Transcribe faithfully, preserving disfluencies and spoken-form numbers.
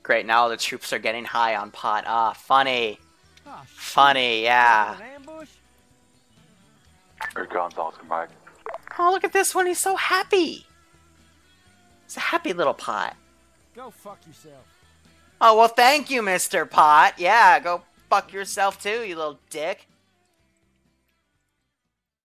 Great, now the troops are getting high on pot. Ah, funny. Oh, Funny, yeah. An ambush? Here comes Oscar Mike. Oh, look at this one. He's so happy. He's a happy little pot. Go fuck yourself. Oh, well, thank you, Mister Pot. Yeah, go fuck yourself too, you little dick.